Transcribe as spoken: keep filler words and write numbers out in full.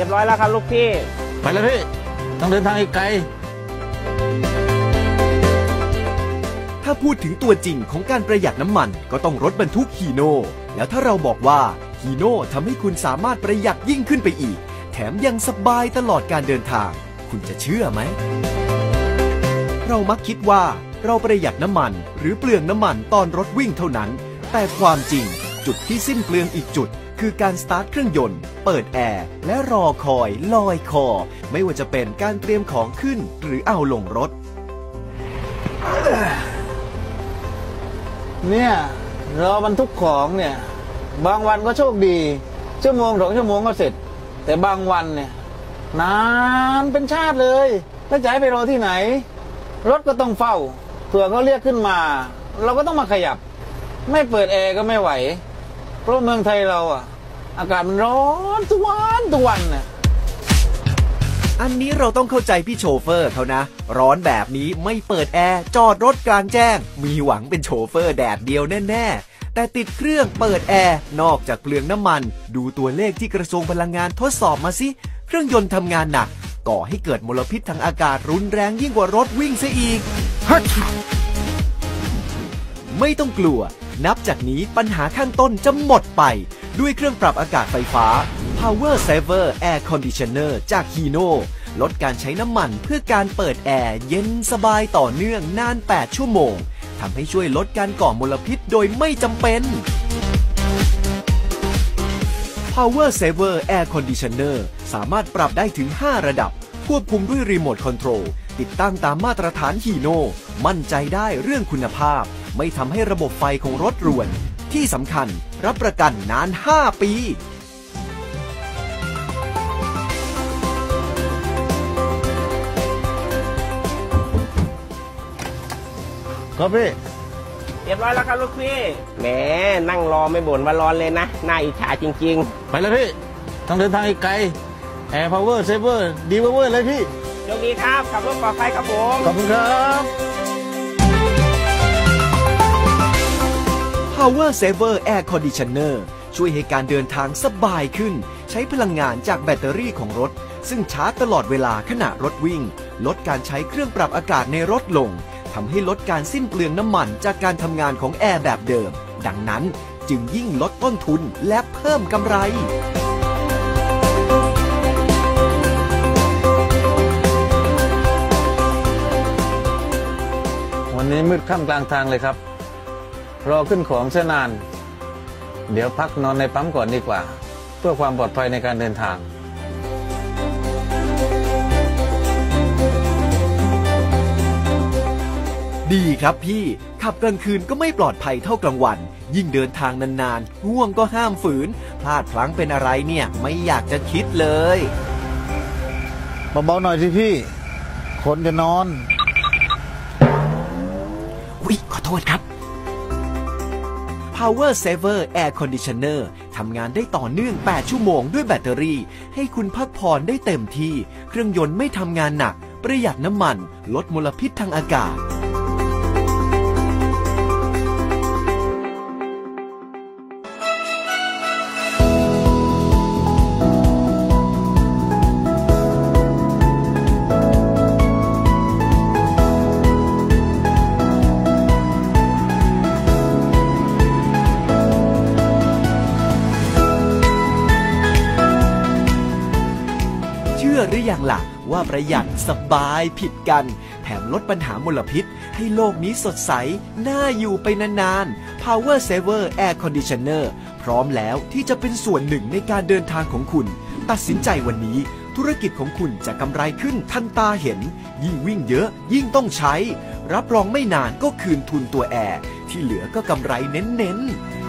รียบร้อยแล้วครับลูกพี่ไปแล้วพี่ต้องเดินทางอีกไกลถ้าพูดถึงตัวจริงของการประหยัดน้ำมันก็ต้องรถบรรทุกฮีโน่แล้วถ้าเราบอกว่าฮีโน่ทำให้คุณสามารถประหยัดยิ่งขึ้นไปอีกแถมยังสบายตลอดการเดินทางคุณจะเชื่อไหมเรามักคิดว่าเราประหยัดน้ำมันหรือเปลืองน้ำมันตอนรถวิ่งเท่านั้นแต่ความจริงจุดที่สิ้นเปลืองอีกจุดคือการสตาร์ทเครื่องยนต์เปิดแอร์และรอคอยลอยคอไม่ว่าจะเป็นการเตรียมของขึ้นหรือเอาลงรถเนี่ยรอบรรทุกของเนี่ยบางวันก็โชคดีชั่วโมงสองชั่วโมงก็เสร็จแต่บางวันเนี่ยนานเป็นชาติเลยแล้วจะให้ไปรอที่ไหนรถก็ต้องเฝ้าเผื่อเขาเรียกขึ้นมาเราก็ต้องมาขยับไม่เปิดแอร์ก็ไม่ไหวเพราะเมืองไทยเราอ่ะอากาศมันร้อนทุกวันทุกวันน่ะอันนี้เราต้องเข้าใจพี่โชเฟอร์เขานะร้อนแบบนี้ไม่เปิดแอร์จอดรถกลางแจ้งมีหวังเป็นโชเฟอร์แดดเดียวแน่ๆแต่ติดเครื่องเปิดแอร์นอกจากเปลืองน้ำมันดูตัวเลขที่กระทรวงพลังงานทดสอบมาสิเครื่องยนต์ทำงานหนักก่อให้เกิดมลพิษทางอากาศรุนแรงยิ่งกว่ารถวิ่งซะอีกไม่ต้องกลัวนับจากนี้ปัญหาข้างต้นจะหมดไปด้วยเครื่องปรับอากาศไฟฟ้า Power Saver Air Conditioner จาก Hino ลดการใช้น้ำมันเพื่อการเปิดแอร์เย็นสบายต่อเนื่องนานแปดชั่วโมงทำให้ช่วยลดการก่อมลพิษโดยไม่จำเป็น Power Saver Air Conditioner สามารถปรับได้ถึงห้าระดับควบคุมด้วยรีโมทคอนโทรลติดตั้งตามมาตรฐาน Hino มั่นใจได้เรื่องคุณภาพไม่ทำให้ระบบไฟของรถรวนที่สำคัญรับประกันนานห้าปีครับพี่เรียบร้อยแล้วครับลูกพี่แหมนั่งรอไม่บ่นว่าร้อนเลยนะน่าอิจฉาจริงๆไปแล้วพี่ต้องเดินทางอีกไกลแอร์พาวเวอร์เซเวอร์ดีเวอร์เลยพี่โชคดีครับขับรถปลอดภัยครับผมขอบคุณครับ Power Saver Air Conditioner ช่วยให้การเดินทางสบายขึ้นใช้พลังงานจากแบตเตอรี่ของรถซึ่งชาร์จตลอดเวลาขณะรถวิ่งลดการใช้เครื่องปรับอากาศในรถลงทำให้ลดการสิ้นเปลืองน้ำมันจากการทำงานของแอร์แบบเดิมดังนั้นจึงยิ่งลดต้นทุนและเพิ่มกำไรวันนี้มืดค่ำกลางทางเลยครับรอขึ้นของเส้นนานเดี๋ยวพักนอนในปั๊มก่อนดีกว่าเพื่อความปลอดภัยในการเดินทางดีครับพี่ขับกลางคืนก็ไม่ปลอดภัยเท่ากลางวันยิ่งเดินทางนานๆง่วงก็ห้ามฝืนพลาดพลั้งเป็นอะไรเนี่ยไม่อยากจะคิดเลยเบาๆหน่อยสิพี่คนจะนอนอุ๊ยขอโทษครับ Power Saver Air Conditioner ทำงานได้ต่อเนื่องแปดชั่วโมงด้วยแบตเตอรี่ให้คุณพักผ่อนได้เต็มที่เครื่องยนต์ไม่ทำงานหนักประหยัดน้ำมันลดมลพิษทางอากาศหรือยังล่ะว่าประหยัดสบายผิดกันแถมลดปัญหามลพิษให้โลกนี้สดใสน่าอยู่ไปนานๆ Power Saver Air Conditioner พร้อมแล้วที่จะเป็นส่วนหนึ่งในการเดินทางของคุณตัดสินใจวันนี้ธุรกิจของคุณจะกำไรขึ้นทันตาเห็นยิ่งวิ่งเยอะยิ่งต้องใช้รับรองไม่นานก็คืนทุนตัวแอร์ที่เหลือก็กำไรเน้นๆ